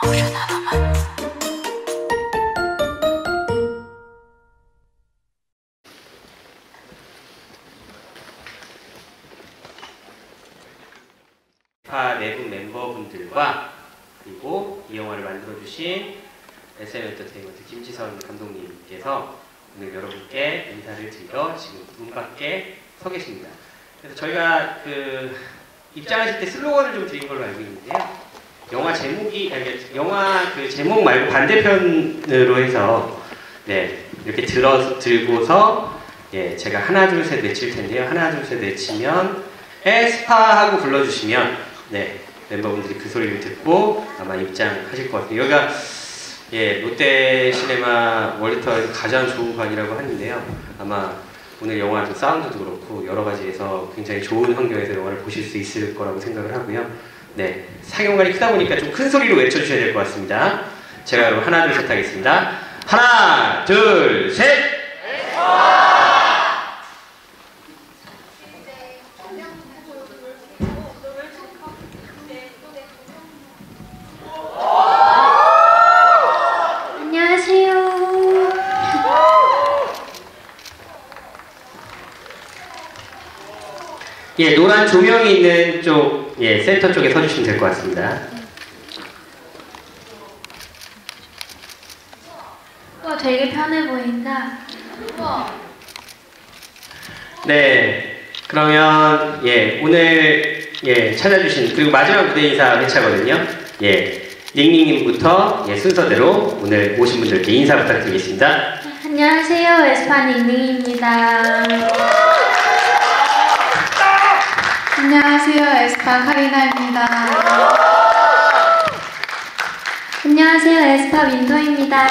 내부 멤버분들과 그리고 이 영화를 만들어주신 SM엔터테인먼트 김지선 감독님께서 오늘 여러분께 인사를 드리러 지금 문 밖에 서 계십니다. 그래서 저희가 입장하실 때 슬로건을 좀 드린 걸로 알고 있는데요. 영화 제목이 영화 제목 말고 반대편으로 해서 이렇게 들고서 제가 하나 둘 셋 외칠 텐데요. 하나 둘 셋 외치면 에스파 하고 불러주시면 멤버분들이 그 소리를 듣고 아마 입장하실 것 같아요. 여기가 롯데시네마 월드타워에서 가장 좋은 관이라고 하는데요. 아마 오늘 영화 사운드도 그렇고 여러 가지에서 굉장히 좋은 환경에서 영화를 보실 수 있을 거라고 생각을 하고요. 상영관이 크다 보니까 좀 큰 소리로 외쳐주셔야 될 것 같습니다. 제가 여러분 하나 둘 셋 하겠습니다. 하나 둘 셋! 노란 조명이 있는 쪽, 센터 쪽에 서주시면 될 것 같습니다. 되게 편해 보인다. 그러면 오늘 찾아주신, 그리고 마지막 무대 인사 회차거든요. 닝닝님부터 순서대로 오늘 오신 분들께 인사 부탁드리겠습니다. 안녕하세요, 에스파 닝닝입니다. 안녕하세요, 에스파 카리나입니다. 안녕하세요, 에스파 윈터입니다.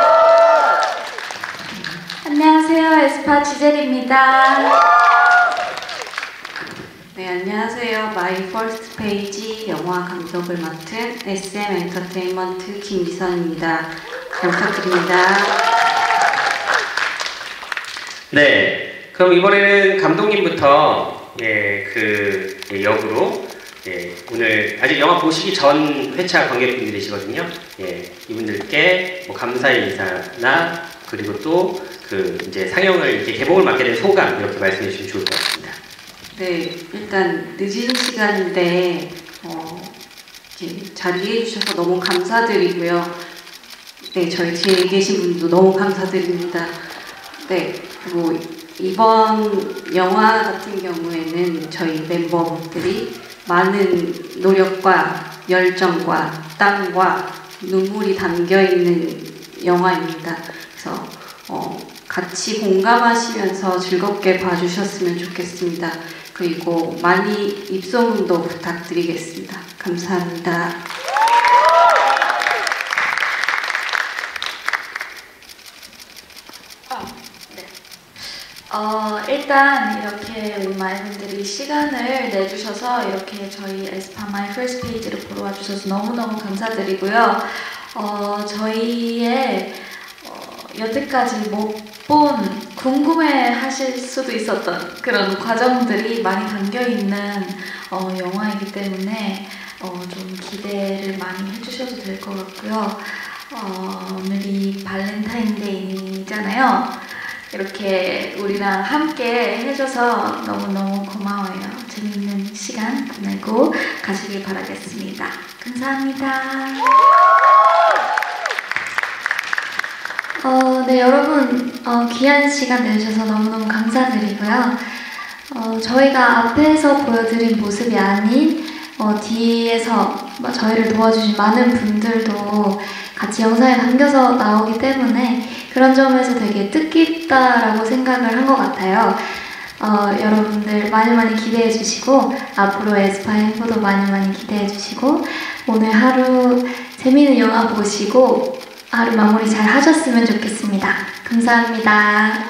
안녕하세요, 에스파 지젤입니다. 안녕하세요, 마이 퍼스트 페이지 영화 감독을 맡은 SM 엔터테인먼트 김지선입니다. 잘 부탁드립니다. 그럼 이번에는 감독님부터 역으로 오늘 아직 영화 보시기 전 회차 관객분들이시거든요. 이분들께 감사의 인사나 그리고 또 이제 상영을 이렇게 개봉을 맡게 된 소감 이렇게 말씀해 주시면 좋을 것 같습니다. 일단 늦은 시간인데 자리해 주셔서 너무 감사드리고요. 저희 뒤에 계신 분도 너무 감사드립니다. 그리고 이번 영화 같은 경우에는 저희 멤버분들이 많은 노력과 열정과 땀과 눈물이 담겨있는 영화입니다. 그래서 같이 공감하시면서 즐겁게 봐주셨으면 좋겠습니다. 그리고 많이 입소문도 부탁드리겠습니다. 감사합니다. 일단 이렇게 우리 많은 분들이 시간을 내주셔서 이렇게 저희 에스파 마이 퍼스트 페이지를 보러 와주셔서 너무너무 감사드리고요. 저희의 여태까지 못 본 궁금해 하실 수도 있었던 그런 과정들이 많이 담겨있는 영화이기 때문에 좀 기대를 많이 해주셔도 될 것 같고요. 오늘이 발렌타인데이잖아요. 이렇게 우리랑 함께 해줘서 너무너무 고마워요. 재밌는 시간 보내고 가시길 바라겠습니다. 감사합니다. 여러분 귀한 시간 내주셔서 너무너무 감사드리고요. 저희가 앞에서 보여드린 모습이 아닌 뒤에서 저희를 도와주신 많은 분들도 같이 영상에 담겨서 나오기 때문에 그런 점에서 되게 뜻깊다라고 생각을 한 것 같아요. 여러분들 많이 많이 기대해 주시고 앞으로 에스파 행보도 많이 많이 기대해 주시고 오늘 하루 재미있는 영화 보시고 하루 마무리 잘 하셨으면 좋겠습니다. 감사합니다.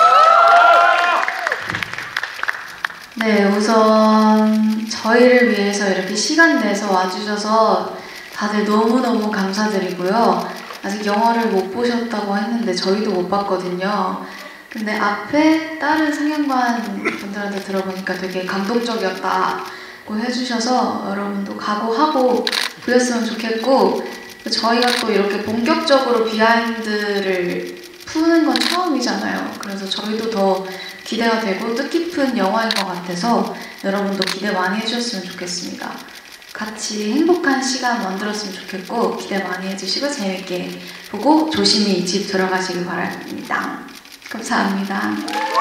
우선 저희를 위해서 이렇게 시간 내서 와주셔서 다들 너무너무 감사드리고요. 아직 영화를 못 보셨다고 했는데 저희도 못 봤거든요. 근데 앞에 다른 상영관 분들한테 들어보니까 되게 감동적이었다고 해주셔서 여러분도 각오하고 보셨으면 좋겠고 저희가 또 이렇게 본격적으로 비하인드를 푸는 건 처음이잖아요. 그래서 저희도 더 기대가 되고 뜻깊은 영화인 것 같아서 여러분도 기대 많이 해주셨으면 좋겠습니다. 같이 행복한 시간 만들었으면 좋겠고 기대 많이 해주시고 재밌게 보고 조심히 집 들어가시길 바랍니다. 감사합니다.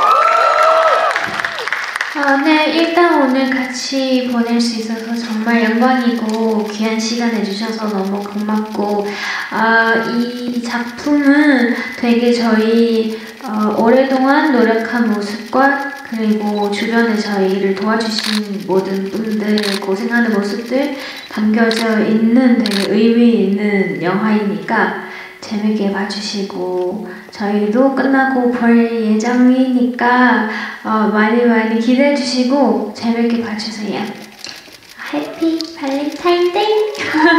네, 일단 오늘 같이 보낼 수 있어서 정말 영광이고 귀한 시간 내주셔서 너무 고맙고 이 작품은 되게 저희 오랫동안 노력한 모습과 그리고 주변에 저희를 도와주신 모든 분들 고생하는 모습들 담겨져 있는 되게 의미 있는 영화이니까 재밌게 봐주시고 저희도 끝나고 볼 예정이니까 많이 기대해주시고 재밌게 봐주세요. 해피 발렌타인데이!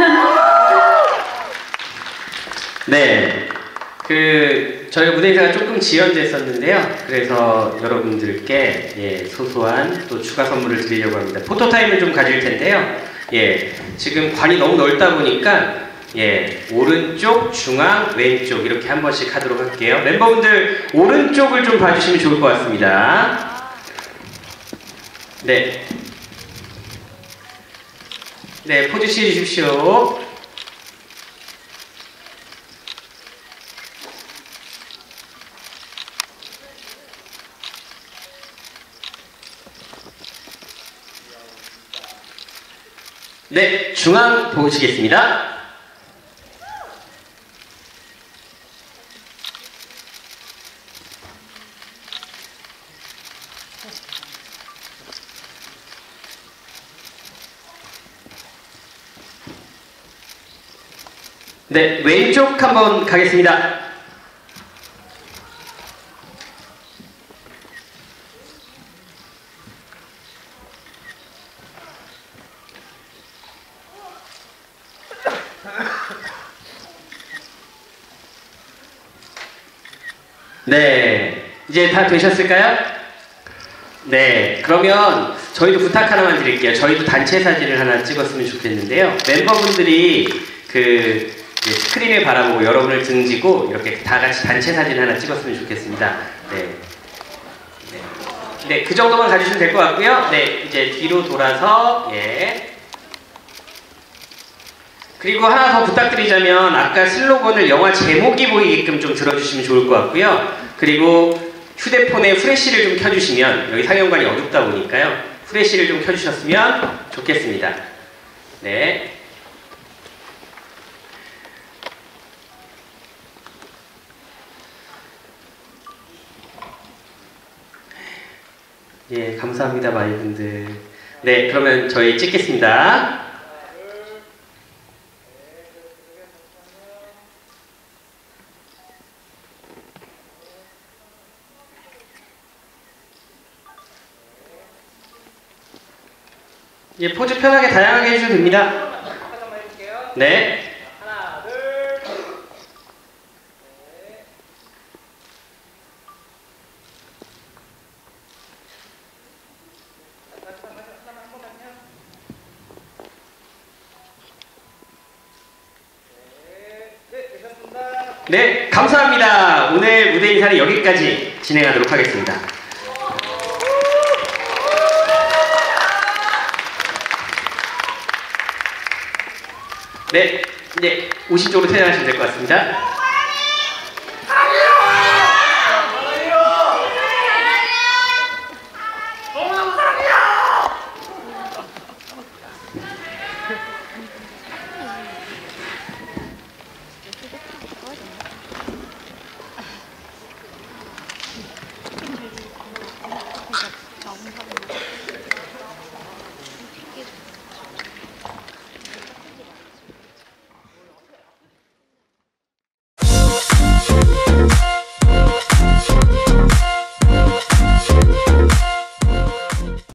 네, 저희가 무대 인사가 조금 지연됐었는데요. 그래서 여러분들께 소소한 또 추가 선물을 드리려고 합니다. 포토타임을 좀 가질 텐데요. 지금 관이 너무 넓다 보니까 오른쪽, 중앙, 왼쪽 이렇게 한 번씩 하도록 할게요. 멤버분들 오른쪽을 좀 봐주시면 좋을 것 같습니다. 네, 포즈 취해주십시오. 네, 중앙 보시겠습니다. 네, 왼쪽 한번 가겠습니다. 네, 이제 다 되셨을까요? 네, 그러면 저희도 부탁 하나만 드릴게요. 저희도 단체 사진을 하나 찍었으면 좋겠는데요. 멤버분들이 스크린을 바라보고 여러분을 등지고 이렇게 다 같이 단체 사진 하나 찍었으면 좋겠습니다. 네, 그 정도만 가주시면 될 것 같고요. 네, 이제 뒤로 돌아서 그리고 하나 더 부탁드리자면 아까 슬로건을 영화 제목이 보이게끔 좀 들어주시면 좋을 것 같고요. 그리고 휴대폰에 프레쉬를 좀 켜주시면 여기 상영관이 어둡다 보니까요. 프레쉬를 좀 켜주셨으면 좋겠습니다. 네. 감사합니다, 많이 분들. 네, 그러면 저희 찍겠습니다. 포즈 편하게 다양하게 해주셔도 됩니다. 네. 하나, 둘. 네, 감사합니다. 오늘 무대 인사는 여기까지 진행하도록 하겠습니다. 네, 오신 쪽으로 퇴장하시면 될 것 같습니다.